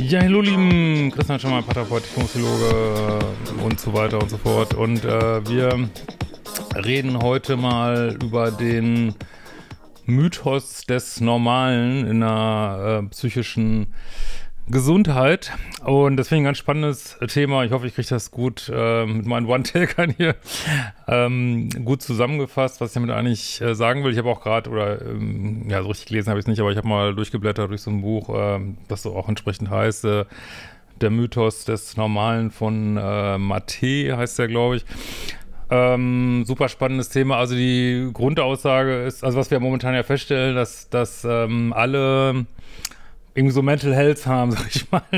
Ja, hallo lieben, Christian Schemmer, Paartherapeut, Psychologe und so weiter und so fort. Und wir reden heute mal über den Mythos des Normalen in der psychischen Gesundheit. Und das finde ich ein ganz spannendes Thema. Ich hoffe, ich kriege das gut mit meinen One-Takern hier gut zusammengefasst, was ich damit eigentlich sagen will. Ich habe auch gerade, ja, so richtig gelesen habe ich es nicht, aber ich habe mal durchgeblättert durch so ein Buch, das so auch entsprechend heißt, der Mythos des Normalen von Maté heißt der, glaube ich. Super spannendes Thema. Also die Grundaussage ist, also was wir momentan ja feststellen, dass alle irgendwie so Mental Health haben, sag ich mal.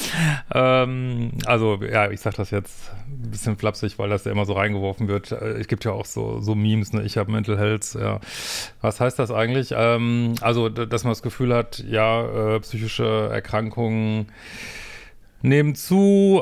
Also, ja, ich sag das jetzt ein bisschen flapsig, weil das ja immer so reingeworfen wird. Es gibt ja auch so Memes, ne? Ich habe Mental Health, ja. Was heißt das eigentlich? Also, dass man das Gefühl hat, ja, psychische Erkrankungen nehmen zu,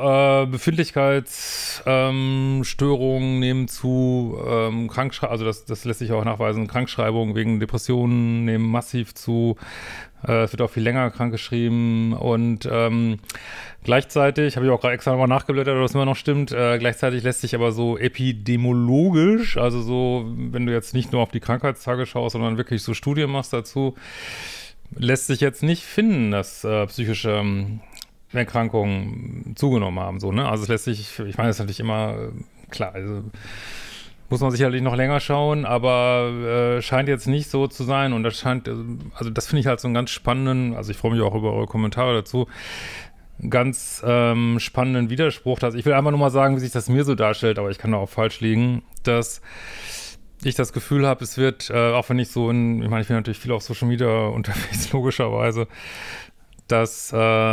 Befindlichkeitsstörungen nehmen zu, also das lässt sich auch nachweisen, Krankschreibungen wegen Depressionen nehmen massiv zu, es wird auch viel länger krankgeschrieben und gleichzeitig, habe ich auch gerade extra nochmal nachgeblättert, ob das immer noch stimmt, gleichzeitig lässt sich aber so epidemiologisch, also so, wenn du jetzt nicht nur auf die Krankheitstage schaust, sondern wirklich so Studien machst dazu, lässt sich jetzt nicht finden, dass psychische Erkrankungen zugenommen haben, so, ne? Also es lässt sich, ich meine, das ist natürlich immer, klar, also muss man sicherlich noch länger schauen, aber scheint jetzt nicht so zu sein und das scheint, also das finde ich halt so einen ganz spannenden, also ich freue mich auch über eure Kommentare dazu, ganz spannenden Widerspruch, dass ich will einfach nur mal sagen, wie sich das mir so darstellt, aber ich kann da auch falsch liegen, dass ich das Gefühl habe, es wird, auch wenn ich so ich meine, ich bin natürlich viel auf Social Media unterwegs, logischerweise, dass,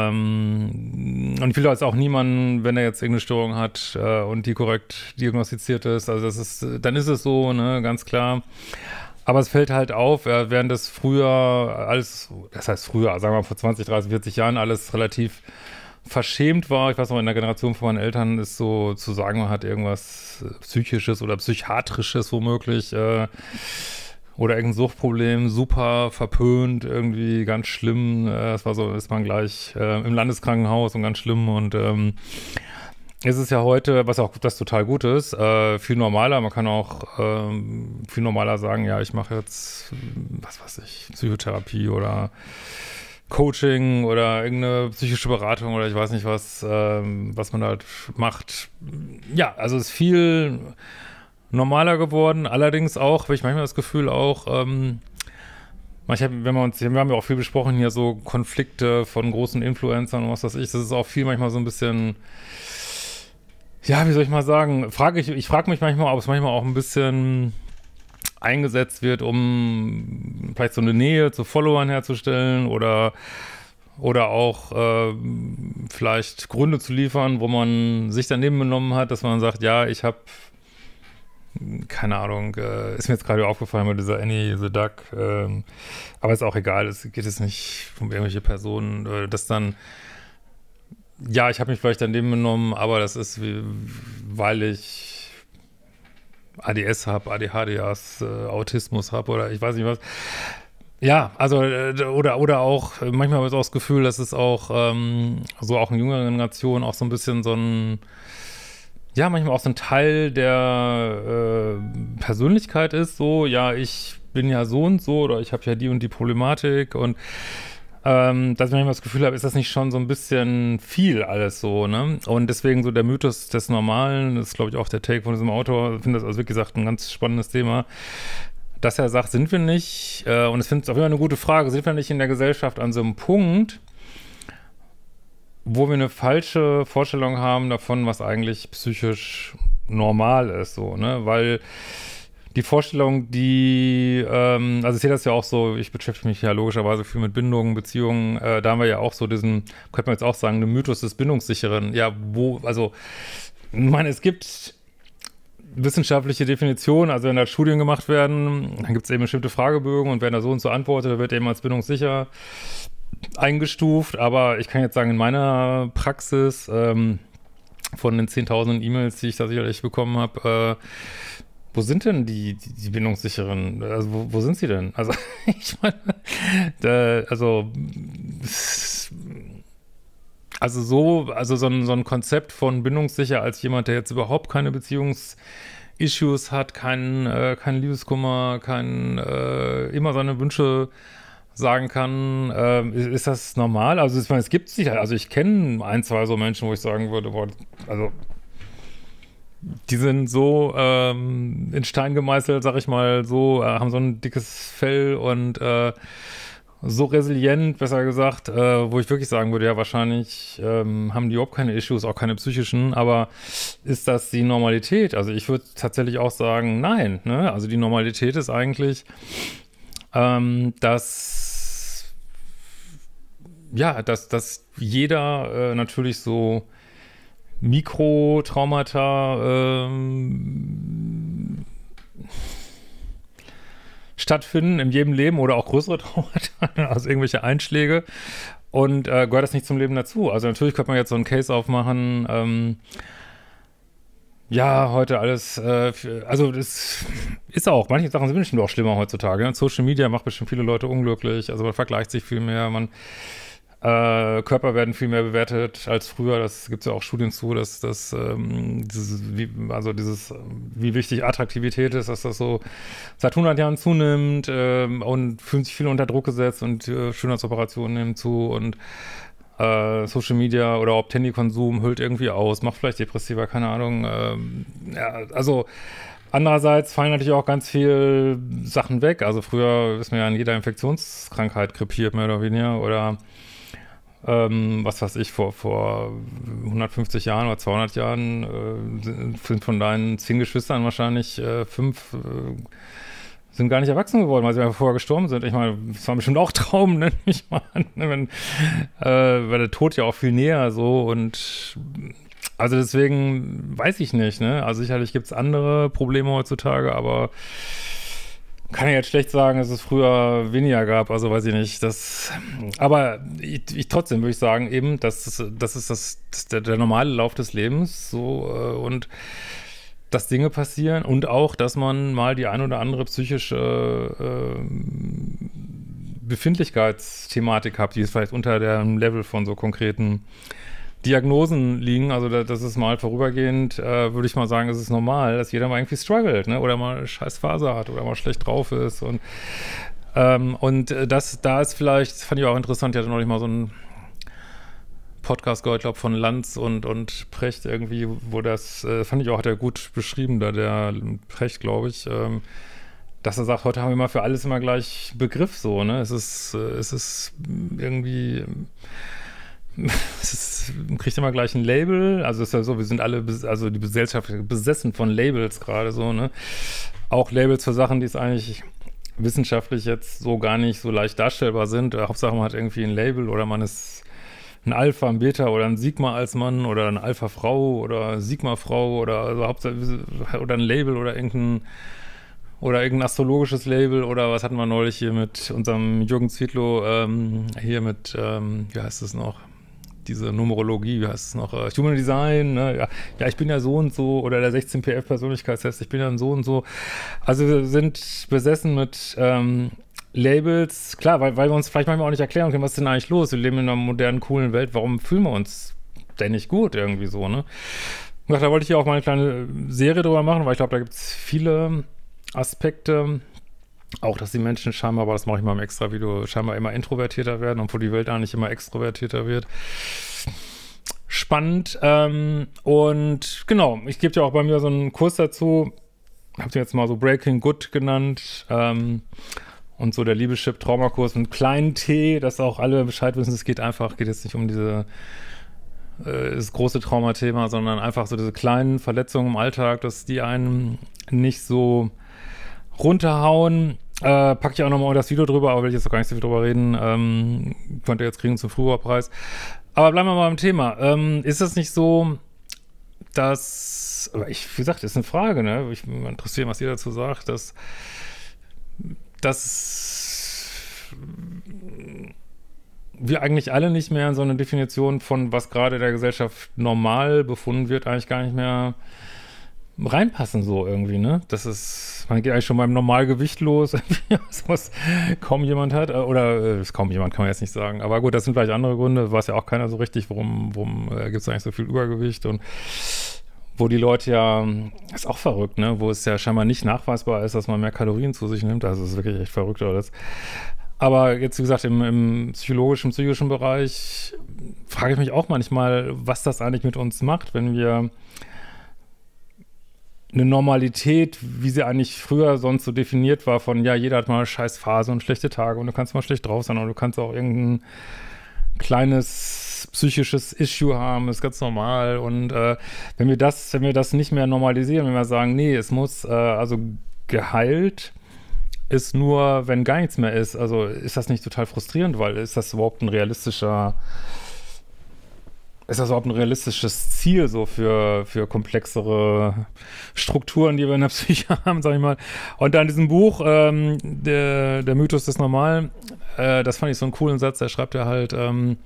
und ich will jetzt auch niemanden, wenn er jetzt irgendeine Störung hat und die korrekt diagnostiziert ist, also das ist, dann ist es so, ne, ganz klar. Aber es fällt halt auf, während das früher alles, das heißt früher, sagen wir mal vor 20, 30, 40 Jahren alles relativ verschämt war. Ich weiß noch, in der Generation von meinen Eltern ist so zu sagen, man hat irgendwas Psychisches oder Psychiatrisches womöglich, oder irgendein Suchtproblem, super verpönt, irgendwie ganz schlimm. Es war so, ist man gleich im Landeskrankenhaus und ganz schlimm. Und es ist ja heute, was auch das total gut ist, viel normaler. Man kann auch viel normaler sagen, ja, ich mache jetzt, was weiß ich, Psychotherapie oder Coaching oder irgendeine psychische Beratung oder ich weiß nicht was, was man halt macht. Ja, also es ist viel normaler geworden, allerdings auch, habe ich manchmal das Gefühl auch, wir haben ja auch viel besprochen hier, so Konflikte von großen Influencern und was weiß ich, das ist auch viel manchmal so ein bisschen, ja, wie soll ich mal sagen, ich frage mich manchmal, ob es manchmal auch ein bisschen eingesetzt wird, um vielleicht so eine Nähe zu Followern herzustellen oder auch vielleicht Gründe zu liefern, wo man sich daneben benommen hat, dass man sagt, ja, ich habe keine Ahnung, ist mir jetzt gerade aufgefallen mit dieser Annie the Duck, aber ist auch egal, es geht jetzt nicht um irgendwelche Personen, das dann, ja, ich habe mich vielleicht daneben benommen, aber das ist, weil ich ADS habe, ADHD, Autismus habe oder ich weiß nicht was. Ja, also, oder auch, manchmal habe ich auch das Gefühl, dass es auch, so auch in jüngerer Generation auch so ein bisschen so ein, ja, manchmal auch so ein Teil der Persönlichkeit ist, so, ja, ich bin ja so und so oder ich habe ja die und die Problematik und dass ich manchmal das Gefühl habe, ist das nicht schon so ein bisschen viel alles so, ne? Und deswegen so der Mythos des Normalen, das ist, glaube ich, auch der Take von diesem Autor, ich finde das also wirklich gesagt ein ganz spannendes Thema, dass er sagt, sind wir nicht, und ich finde es auf jeden Fall eine gute Frage, sind wir nicht in der Gesellschaft an so einem Punkt, wo wir eine falsche Vorstellung haben davon, was eigentlich psychisch normal ist, so, ne, weil die Vorstellung, also ich sehe das ja auch so, ich beschäftige mich ja logischerweise viel mit Bindungen, Beziehungen, da haben wir ja auch so diesen, könnte man jetzt auch sagen, den Mythos des Bindungssicheren, ja, also, ich meine, es gibt wissenschaftliche Definitionen, also wenn da Studien gemacht werden, dann gibt es eben bestimmte Fragebögen und wenn da so und so antwortet, wird eben als bindungssicher eingestuft, aber ich kann jetzt sagen, in meiner Praxis von den 10.000 E-Mails, die ich da sicherlich bekommen habe, wo sind denn die bindungssicheren? Also wo sind sie denn? Also ich meine, also so ein Konzept von bindungssicher als jemand, der jetzt überhaupt keine Beziehungsissues hat, keinen Liebeskummer, immer seine Wünsche sagen kann, ist das normal? Also ich meine, es gibt sicher, also ich kenne ein, zwei so Menschen, wo ich sagen würde, boah, also die sind so in Stein gemeißelt, sag ich mal, haben so ein dickes Fell und so resilient, besser gesagt, wo ich wirklich sagen würde, ja, wahrscheinlich haben die überhaupt keine Issues, auch keine psychischen, aber ist das die Normalität? Also ich würde tatsächlich auch sagen, nein, ne? Also die Normalität ist eigentlich, dass jeder natürlich so Mikrotraumata stattfinden in jedem Leben oder auch größere Traumata, also irgendwelche Einschläge und gehört das nicht zum Leben dazu. Also natürlich könnte man jetzt so einen Case aufmachen, ja, heute alles, also das ist auch, manche Sachen sind bestimmt auch schlimmer heutzutage. Ne? Social Media macht bestimmt viele Leute unglücklich, also man vergleicht sich viel mehr, Körper werden viel mehr bewertet als früher. Das gibt es ja auch Studien zu, dass wie wichtig Attraktivität ist, dass das so seit 100 Jahren zunimmt und fühlen sich viele unter Druck gesetzt und Schönheitsoperationen nehmen zu und Social Media oder auch Handykonsum hüllt irgendwie aus, macht vielleicht depressiver, keine Ahnung. Ja, also andererseits fallen natürlich auch ganz viel Sachen weg. Also früher ist man ja an jeder Infektionskrankheit krepiert, mehr oder weniger, oder was weiß ich, vor 150 Jahren oder 200 Jahren sind von deinen 10 Geschwistern wahrscheinlich 5 sind gar nicht erwachsen geworden, weil sie einfach vorher gestorben sind. Ich meine, das war bestimmt auch Traum, ne? Ich meine, weil der Tod ja auch viel näher so und also deswegen weiß ich nicht, ne? Also sicherlich gibt es andere Probleme heutzutage, aber kann ich jetzt schlecht sagen, dass es früher weniger gab, also weiß ich nicht. Aber trotzdem würde ich sagen, eben, das ist der normale Lauf des Lebens so und dass Dinge passieren und auch, dass man mal die ein oder andere psychische Befindlichkeitsthematik hat, die ist vielleicht unter dem Level von so konkreten Diagnosen liegen, also das ist mal vorübergehend, würde ich mal sagen, ist es normal, dass jeder mal irgendwie struggelt, ne? Oder mal eine scheiß Phase hat oder mal schlecht drauf ist und da ist vielleicht, das fand ich auch interessant, ich hatte neulich mal so einen Podcast gehört, ich glaube von Lanz und Precht irgendwie, wo das, fand ich auch, hat er gut beschrieben, da der Precht, glaube ich, dass er sagt, heute haben wir immer für alles immer gleich Begriff so, ne? Es ist irgendwie kriegt immer gleich ein Label, also es ist ja so, wir sind alle, also die Gesellschaft besessen von Labels gerade so, ne? Auch Labels für Sachen, die es eigentlich wissenschaftlich jetzt so gar nicht so leicht darstellbar sind. Hauptsache man hat irgendwie ein Label oder man ist ein Alpha, ein Beta oder ein Sigma als Mann oder eine Alpha-Frau oder Sigma-Frau oder also Hauptsache oder ein Label oder irgendein astrologisches Label oder was hatten wir neulich hier mit unserem Jürgen Zwietlow, hier mit, wie heißt es noch? Diese Numerologie, wie heißt es noch? Human Design, ne? Ja, ich bin ja so und so, oder der 16PF-Persönlichkeitstest, ich bin ja so und so. Also wir sind besessen mit Labels, klar, weil wir uns vielleicht manchmal auch nicht erklären können, was ist denn eigentlich los? Wir leben in einer modernen, coolen Welt, warum fühlen wir uns denn nicht gut irgendwie so, ne? Und da wollte ich ja auch mal eine kleine Serie drüber machen, weil ich glaube, da gibt es viele Aspekte, auch, dass die Menschen scheinbar, aber das mache ich mal im Extra-Video, scheinbar immer introvertierter werden, obwohl die Welt eigentlich immer extrovertierter wird. Spannend. Und genau, ich gebe ja auch bei mir so einen Kurs dazu, habe den jetzt mal so Breaking Good genannt, und so der Liebeschip-Traumakurs mit kleinen T, dass auch alle Bescheid wissen, geht jetzt nicht um das große Traumathema, sondern einfach so diese kleinen Verletzungen im Alltag, dass die einen nicht so runterhauen. Packe ich auch nochmal das Video drüber, aber will ich jetzt noch gar nicht so viel drüber reden. Könnt ihr jetzt kriegen zum Frühjahrpreis. Aber bleiben wir mal beim Thema. Ist es nicht so, dass, aber wie gesagt, ist eine Frage, ne? Ich mich interessiert, was ihr dazu sagt, dass wir eigentlich alle nicht mehr in so eine Definition von, was gerade der Gesellschaft normal befunden wird, eigentlich gar nicht mehr reinpassen so irgendwie, ne? Das ist, man geht eigentlich schon beim Normalgewicht los, was kaum jemand hat, oder kaum jemand kann man jetzt nicht sagen, aber gut, das sind vielleicht andere Gründe, weiß ja auch keiner so richtig, warum gibt es eigentlich so viel Übergewicht und wo die Leute ja, ist auch verrückt, ne? Wo es ja scheinbar nicht nachweisbar ist, dass man mehr Kalorien zu sich nimmt, also das ist wirklich echt verrückt alles. Aber jetzt, wie gesagt, im psychischen Bereich frage ich mich auch manchmal, was das eigentlich mit uns macht, wenn wir eine Normalität, wie sie eigentlich früher sonst so definiert war, von ja, jeder hat mal eine scheiß Phase und schlechte Tage und du kannst mal schlecht drauf sein und du kannst auch irgendein kleines psychisches Issue haben, ist ganz normal. Und wenn wir das nicht mehr normalisieren, wenn wir sagen, nee, es muss also geheilt ist nur, wenn gar nichts mehr ist, also ist das nicht total frustrierend, weil ist das überhaupt ein realistisches Ziel so für komplexere Strukturen, die wir in der Psyche haben, sag ich mal. Und dann in diesem Buch, der Mythos des Normalen, das fand ich so einen coolen Satz, da schreibt er halt,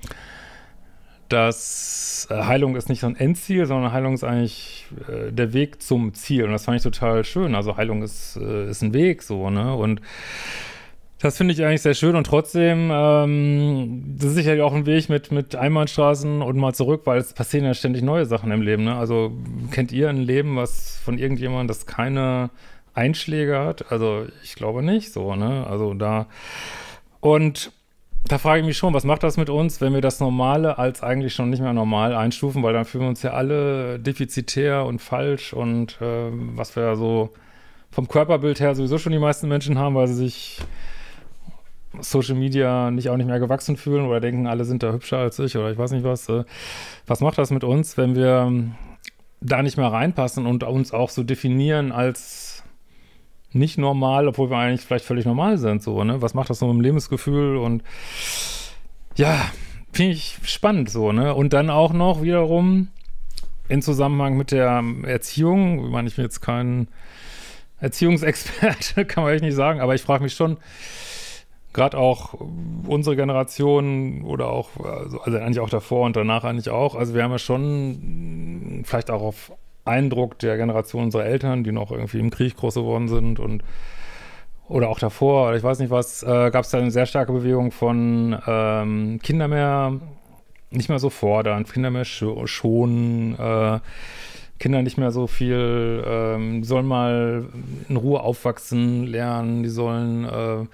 dass Heilung ist nicht so ein Endziel, sondern Heilung ist eigentlich der Weg zum Ziel. Und das fand ich total schön. Also Heilung ist ein Weg so, ne? Und das finde ich eigentlich sehr schön und trotzdem, das ist sicherlich auch ein Weg mit Einbahnstraßen und mal zurück, weil es passieren ja ständig neue Sachen im Leben, ne? Also kennt ihr ein Leben, was von irgendjemandem, das keine Einschläge hat? Also ich glaube nicht so, ne? Also und da frage ich mich schon, was macht das mit uns, wenn wir das Normale als eigentlich schon nicht mehr normal einstufen, weil dann fühlen wir uns ja alle defizitär und falsch und was wir ja so vom Körperbild her sowieso schon die meisten Menschen haben, weil sie sich Social Media auch nicht mehr gewachsen fühlen oder denken, alle sind da hübscher als ich oder ich weiß nicht was. Was macht das mit uns, wenn wir da nicht mehr reinpassen und uns auch so definieren als nicht normal, obwohl wir eigentlich vielleicht völlig normal sind, so, ne? Was macht das so mit dem Lebensgefühl? Und ja, finde ich spannend so, ne? Und dann auch noch wiederum in Zusammenhang mit der Erziehung, ich meine, ich bin jetzt kein Erziehungsexperte, kann man echt nicht sagen, aber ich frage mich schon, gerade auch unsere Generation oder auch, also eigentlich auch davor und danach eigentlich auch, also wir haben ja schon vielleicht auch auf Eindruck der Generation unserer Eltern, die noch irgendwie im Krieg groß geworden sind und oder auch davor, oder ich weiß nicht was, gab es da eine sehr starke Bewegung von Kinder nicht mehr so fordern, Kinder mehr schonen, Kinder nicht mehr so viel, die sollen mal in Ruhe aufwachsen lernen, die sollen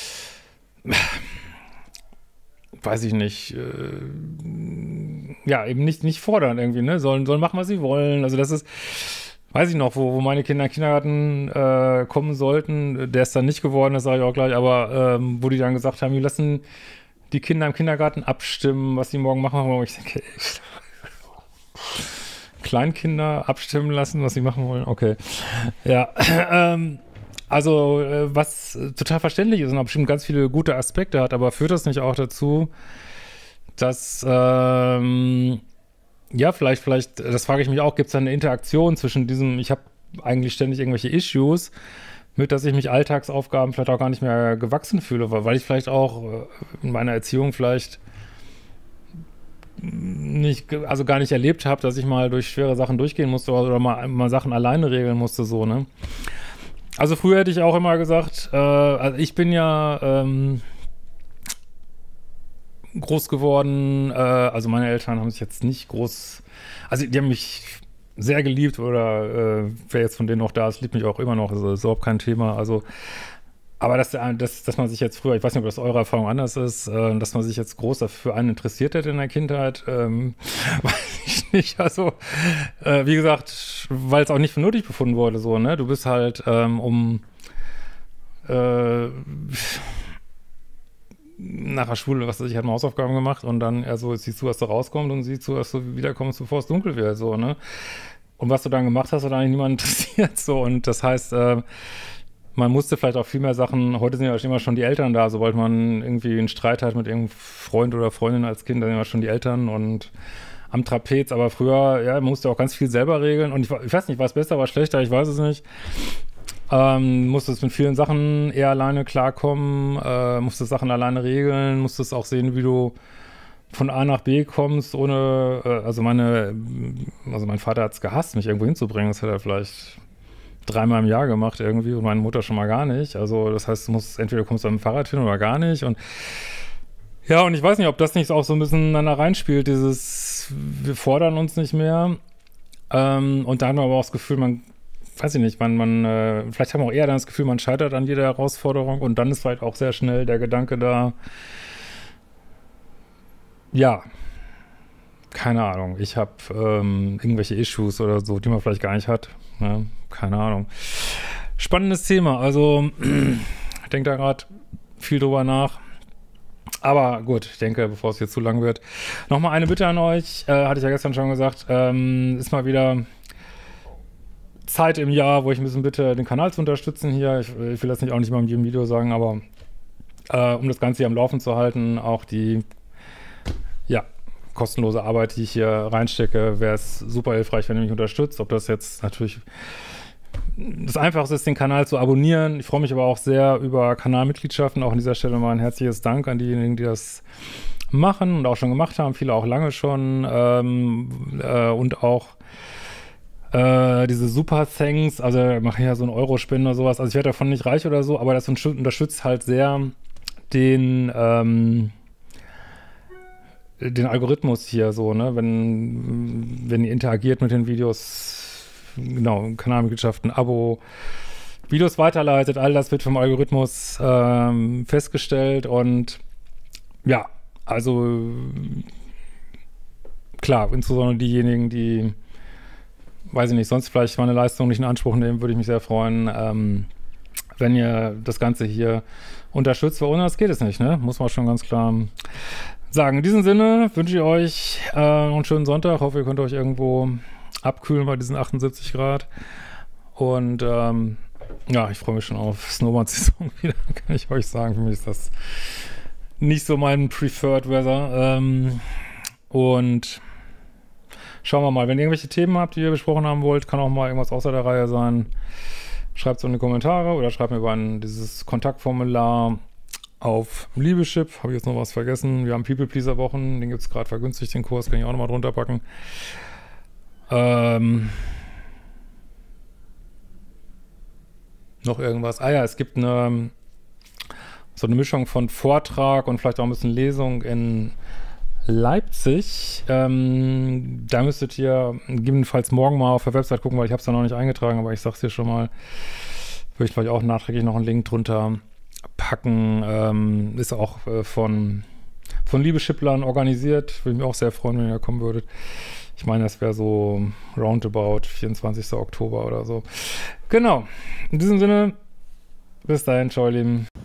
weiß ich nicht, ja, eben nicht fordern irgendwie, ne? Sollen machen, was sie wollen. Also das ist, weiß ich noch, wo meine Kinder in den Kindergarten kommen sollten, der ist dann nicht geworden, das sage ich auch gleich, aber wo die dann gesagt haben, wir lassen die Kinder im Kindergarten abstimmen, was sie morgen machen wollen. Ich denke, Kleinkinder abstimmen lassen, was sie machen wollen, okay. Ja, also, was total verständlich ist und auch bestimmt ganz viele gute Aspekte hat, aber führt das nicht auch dazu, dass, ja, vielleicht, das frage ich mich auch, gibt es da eine Interaktion zwischen diesem, ich habe eigentlich ständig irgendwelche Issues, mit, dass ich mich Alltagsaufgaben vielleicht auch gar nicht mehr gewachsen fühle, weil ich vielleicht auch in meiner Erziehung vielleicht also gar nicht erlebt habe, dass ich mal durch schwere Sachen durchgehen musste oder mal Sachen alleine regeln musste, so, ne? Also früher hätte ich auch immer gesagt, also ich bin ja groß geworden, also meine Eltern haben sich jetzt nicht groß, also die haben mich sehr geliebt oder wer jetzt von denen noch da ist, liebt mich auch immer noch, also ist überhaupt kein Thema, also aber dass man sich jetzt früher, ich weiß nicht, ob das eure Erfahrung anders ist, dass man sich jetzt groß dafür einen interessiert hat in der Kindheit, weiß ich nicht. Also, wie gesagt, weil es auch nicht für nötig befunden wurde, so, ne? Du bist halt, nach der Schule, was weiß ich, hat man Hausaufgaben gemacht und dann, also, siehst du, was da rauskommt und siehst du, dass du wiederkommst, bevor es dunkel wird, so, ne? Und was du dann gemacht hast, hat eigentlich niemand interessiert, so. Und das heißt, man musste vielleicht auch viel mehr Sachen, heute sind ja immer schon die Eltern da, sobald man irgendwie einen Streit hat mit irgendeinem Freund oder Freundin als Kind, dann sind ja schon die Eltern und am Trapez, aber früher, ja, man musste auch ganz viel selber regeln und ich weiß nicht, war es besser, war es schlechter, ich weiß es nicht. Musstest mit vielen Sachen eher alleine klarkommen, musstest Sachen alleine regeln, musstest auch sehen, wie du von A nach B kommst, ohne, also mein Vater hat es gehasst, mich irgendwo hinzubringen. Das hat er vielleicht 3-mal im Jahr gemacht irgendwie und meine Mutter schon mal gar nicht. Also das heißt, entweder kommst du mit dem Fahrrad hin oder gar nicht. Und ja, und ich weiß nicht, ob das nicht auch so ein bisschen dann da reinspielt, wir fordern uns nicht mehr. Und da haben wir aber auch das Gefühl, weiß ich nicht, vielleicht haben wir auch eher dann das Gefühl, man scheitert an jeder Herausforderung und dann ist vielleicht auch sehr schnell der Gedanke da, ja, keine Ahnung, ich habe irgendwelche Issues oder so, die man vielleicht gar nicht hat. Ne? Keine Ahnung. Spannendes Thema, also ich denke da gerade viel drüber nach. Aber gut, ich denke, bevor es jetzt zu lang wird, nochmal eine Bitte an euch, hatte ich ja gestern schon gesagt, ist mal wieder Zeit im Jahr, wo ich ein bisschen bitte, den Kanal zu unterstützen hier. Ich will das auch nicht mal in jedem Video sagen, aber um das Ganze hier am Laufen zu halten, auch die, ja, kostenlose Arbeit, die ich hier reinstecke, wäre es super hilfreich, wenn ihr mich unterstützt. Ob das jetzt natürlich das Einfachste ist, den Kanal zu abonnieren. Ich freue mich aber auch sehr über Kanalmitgliedschaften. Auch an dieser Stelle mal ein herzliches Dank an diejenigen, die das machen und auch schon gemacht haben. Viele auch lange schon. Und auch diese Super Thanks. Also ich mache ja so einen Euro-Spende oder sowas. Also ich werde davon nicht reich oder so, aber das unterstützt halt sehr den Algorithmus hier so, ne? Wenn ihr interagiert mit den Videos, genau, Kanalmitgliedschaften, Abo, Videos weiterleitet, all das wird vom Algorithmus festgestellt und ja, also klar, insbesondere diejenigen, die, weiß ich nicht, sonst vielleicht meine Leistung nicht in Anspruch nehmen, würde ich mich sehr freuen, wenn ihr das Ganze hier unterstützt, weil ohne das geht es nicht, ne? Muss man schon ganz klar sagen. In diesem Sinne wünsche ich euch einen schönen Sonntag. Hoffe, ihr könnt euch irgendwo abkühlen bei diesen 78 Grad. Und ja, ich freue mich schon auf Snowboard-Saison wieder, kann ich euch sagen. Für mich ist das nicht so mein Preferred Weather. Und schauen wir mal, wenn ihr irgendwelche Themen habt, die ihr besprochen haben wollt, kann auch mal irgendwas außer der Reihe sein. Schreibt es in die Kommentare oder schreibt mir über dieses Kontaktformular auf Liebeschip. Habe ich jetzt noch was vergessen? Wir haben People-Pleaser-Wochen, den gibt es gerade vergünstigt, den Kurs kann ich auch nochmal drunter packen. Noch irgendwas? Ah ja, es gibt so eine Mischung von Vortrag und vielleicht auch ein bisschen Lesung in Leipzig. Da müsstet ihr gegebenenfalls morgen mal auf der Website gucken, weil ich habe es da noch nicht eingetragen, aber ich sag's dir schon mal. Würde ich vielleicht auch nachträglich noch einen Link drunter packen. Ist auch von Liebeschiplern organisiert. Würde mich auch sehr freuen, wenn ihr da kommen würdet. Ich meine, das wäre so roundabout 24. Oktober oder so. Genau. In diesem Sinne, bis dahin, ciao, ihr Lieben.